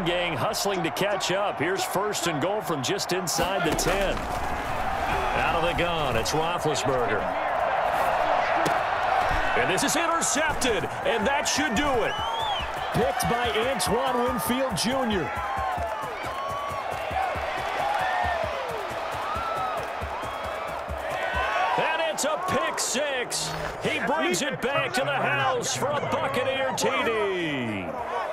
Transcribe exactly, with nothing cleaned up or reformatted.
run gang hustling to catch up. Here's first and goal from just inside the ten. Out of the gun, it's Roethlisberger. And this is intercepted, and that should do it. Picked by Antoine Winfield Junior And it's a pick six. He brings it back to the house for a Buccaneer T D.